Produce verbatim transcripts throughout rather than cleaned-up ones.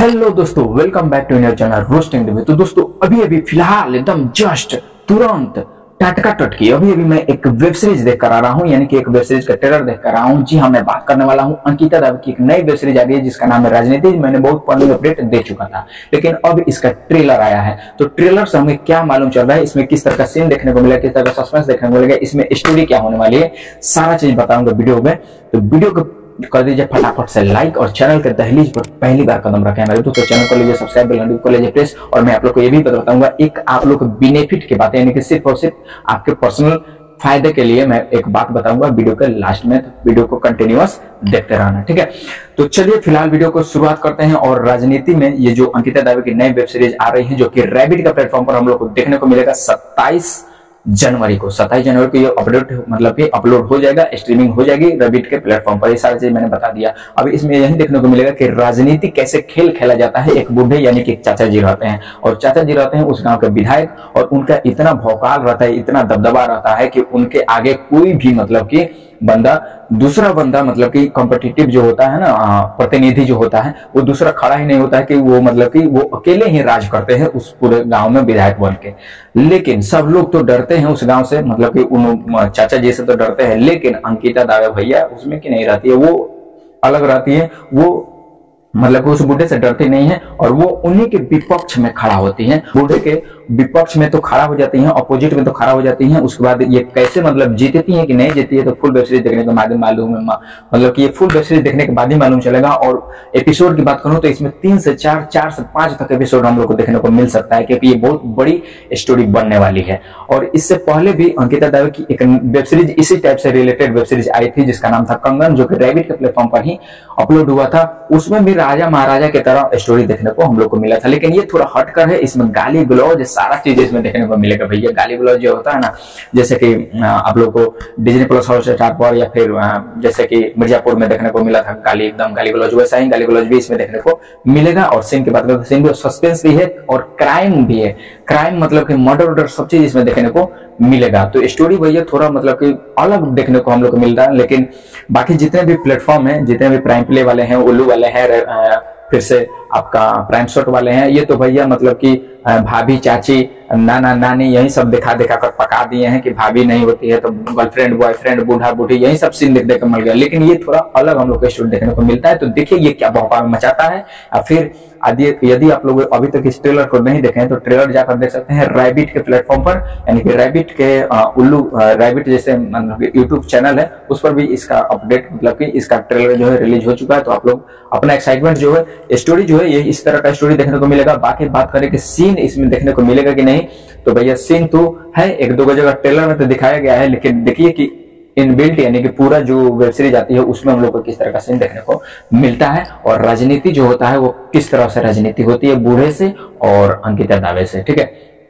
Hello दोस्तों, welcome back to new channel roasting review. तो दोस्तों अभी अभी फिलहाल एकदम जस्ट तुरंत टटका टटकी अभी अभी मैं एक वेब सीरीज देख कर आ रहा हूं, यानी कि एक वेब सीरीज का ट्रेलर देख कर आ रहा हूं। जी हाँ, मैं बात करने वाला हूं अंकिता दावी की एक नई वेब सीरीज आ रही है जिसका नाम है राजनीति। मैंने बहुत पहले अपडेट दे चुका था, लेकिन अब इसका ट्रेलर आया है। तो ट्रेलर से हमें क्या मालूम चल रहा है, इसमें किस तरह का सीन देखने को मिलेगा, किस तरह का सस्पेंस देखने को मिलेगा, इसमें स्टोरी क्या होने वाली है, सारा चीज बताऊंगा वीडियो में। तो वीडियो को कर दीजिए फटाफट से लाइक और चैनल के दहलीज पर पहली बार कदम रखे हैं मेरे तो, तो चैनल को लीजिए सब्सक्राइब, बेल आइकन को लीजिए प्रेस। और मैं आप लोग को ये भी बताऊंगा एक आप लोग को बेनिफिट की बात, यानी कि सिर्फ और सिर्फ आपके पर्सनल फायदे के लिए मैं एक बात बताऊंगा वीडियो के लास्ट में। तो वीडियो को कंटिन्यूअस देखते रहना, ठीक है। तो चलिए फिलहाल वीडियो को शुरुआत करते हैं। और राजनीति में ये जो अंकिता दावी की नई वेब सीरीज आ रही है जो कि रैबिट का प्लेटफॉर्म पर हम लोग को देखने को मिलेगा सत्ताईस जनवरी को सत्ताईस जनवरी को ये अपलोड मतलब कि अपलोड हो जाएगा, स्ट्रीमिंग हो जाएगी रैबिट के प्लेटफॉर्म पर। ये सारी चीज मैंने बता दिया। अभी इसमें यही देखने को मिलेगा कि राजनीति कैसे खेल खेला जाता है। एक बूढ़े यानी कि एक चाचा जी रहते हैं, और चाचा जी रहते हैं उस गांव के विधायक, और उनका इतना भौकाल रहता है, इतना दबदबा रहता है कि उनके आगे कोई भी मतलब कि बंदा दूसरा बंदा मतलब कि कॉम्पिटिटिव जो होता है ना, प्रतिनिधि जो होता है, वो दूसरा खड़ा ही नहीं होता है कि वो मतलब कि वो अकेले ही राज करते हैं उस पूरे गांव में विधायक बन के। लेकिन सब लोग तो डरते हैं उस गांव से, मतलब कि उन चाचा जी से तो डरते हैं, लेकिन अंकिता दावे भैया उसमें की नहीं रहती है, वो अलग रहती है। वो मतलब कि उस बूढ़े से डरती नहीं है, और वो उन्हीं के विपक्ष में खड़ा होती है। बूढ़े के विपक्ष में तो खड़ा हो जाती हैं, अपोजिट में तो खड़ा हो जाती हैं। उसके बाद ये कैसे मतलब जीतती हैं कि नहीं जीतती है, तो फुल वेब सीरीज देखने के बाद मालूम है, मतलब कि ये फुल वेब सीरीज देखने के बाद ही मालूम चलेगा। और एपिसोड की बात करूं तो इसमें तीन से चार चार से पांच तक एपिसोड हम लोग को देखने को मिल सकता है, क्योंकि ये बहुत बड़ी स्टोरी बनने वाली है। और इससे पहले भी अंकिता दावी की एक वेब सीरीज इसी टाइप से रिलेटेड वेब सीरीज आई थी जिसका नाम था कंगन, जो कि रैबिट के प्लेटफॉर्म पर ही अपलोड हुआ था। उसमें भी राजा महाराजा की तरह स्टोरी देखने को हम लोग को मिला था, लेकिन ये थोड़ा हटकर है। इसमें गाली गलौज सारा चीज इसमें देखने को मिलेगा भैया। गाली गलौज जो होता है ना, जैसे कि आप लोग को डिज्नी प्लस हॉटस्टार पर या फिर जैसे कि मिर्जापुर में देखने को मिला था गाली, एकदम गाली गलौज, वैसा ही गाली गलौज भी इसमें देखने को मिलेगा। और सीन की बात करें तो सीन भी सस्पेंस भी है और क्राइम भी है। क्राइम मतलब कि मर्डर वर्डर सब चीज इसमें देखने को मिलेगा। तो स्टोरी भैया थोड़ा मतलब कि अलग देखने को हम लोग को मिल रहा है। लेकिन बाकी जितने भी प्लेटफॉर्म है, जितने भी प्राइम प्ले वाले हैं, उल्लू वाले हैं, फिर से आपका प्राइम शॉट वाले हैं, ये तो भैया मतलब कि भाभी चाची नाना नानी यही सब दिखा दिखा कर पका दिए हैं कि भाभी नहीं होती है तो गर्लफ्रेंड बॉयफ्रेंड बूढ़ा बूढ़ी यही सब सीन देख देख कर मिल गया। लेकिन ये थोड़ा अलग हम लोग को स्टोरी देखने को मिलता है। तो देखिए ये क्या भौकाल मचाता है। या फिर यदि आप लोग अभी तक इस ट्रेलर को नहीं देखे हैं तो ट्रेलर जाकर देख सकते हैं रैबिट के प्लेटफॉर्म पर, यानी कि रैबिट के उल्लू रैबिट जैसे मतलब यूट्यूब चैनल है उस पर भी इसका अपडेट मतलब कि इसका ट्रेलर जो है रिलीज हो चुका है। तो आप लोग अपना एक्साइटमेंट जो है स्टोरी जो है ये इस तरह का स्टोरी देखने को मिलेगा। बाकी बात करें कि सीन इसमें देखने को मिलेगा कि नहीं, तो भैया सीन तो है, एक दो जगह ट्रेलर में तो दिखाया गया है, लेकिन देखिए कि इनबिल्ट यानी कि पूरा जो वेब सीरीज आती है उसमें हम लोग को किस तरह का सीन देखने को मिलता है, और राजनीति जो होता है वो किस तरह से राजनीति होती है बूढ़े से और अंकिता दावे से, ठीक है।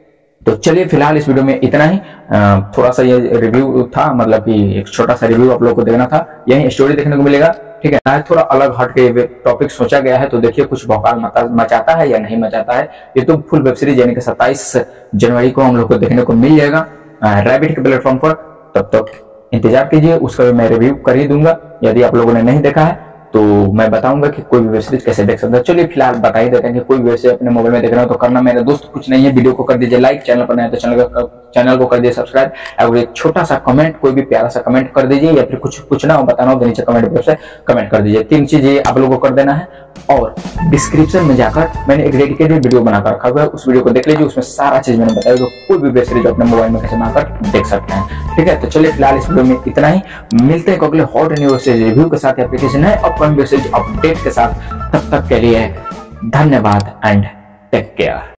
तो चलिए फिलहाल इस वीडियो में इतना ही। थोड़ा सा ये रिव्यू था, मतलब कि एक छोटा सा रिव्यू आप लोग को देखना था। यही स्टोरी देखने को मिलेगा, ठीक है। थोड़ा अलग हट के टॉपिक सोचा गया है, तो देखिए कुछ भौकाल मचाता है या नहीं मचाता है। ये तो फुल वेब सीरीज यानी कि सत्ताईस जनवरी को हम लोग को देखने को मिल जाएगा रैबिट के प्लेटफॉर्म पर। तब तक इंतजार कीजिए, उसका भी मैं रिव्यू कर ही दूंगा। यदि आप लोगों ने नहीं देखा है तो मैं बताऊंगा कि कोई भी वेब सीरीज कैसे देख सकते हैं। चलिए फिलहाल बता ही देते हैं कि कोई वेब सीरीज अपने मोबाइल में देख रहा हो तो करना मेरे दोस्त कुछ नहीं है, वीडियो को कर दीजिए लाइक, चैनल पर नया तो चैनल को चैनल को कर दीजिए सब्सक्राइब, और एक छोटा सा कमेंट, कोई भी प्यारा सा कमेंट कर दीजिए, या फिर कुछ पूछना हो बताना हो तो नीचे कमेंट बॉक्स में कमेंट कर दीजिए। तीन चीजें आप लोगों को कर देना है। और डिस्क्रिप्शन में जाकर मैंने एक डेडिकेटेड वीडियो बनाकर रखा हुआ है, उस वीडियो को देख लीजिए, उसमें सारा चीज मैंने बताया। तो कोई भी वेब सीरीज अपने मोबाइल में कैसे बनाकर देख सकते हैं, ठीक है। तो चलिए फिलहाल इस वीडियो में इतना ही। मिलते हैं अगले हॉट न्यूज रिव्यू के साथ, एप्लीकेशन है अपकमिंग वेब सीरीज अपडेट के साथ। तब तक के लिए धन्यवाद एंड टेक केयर।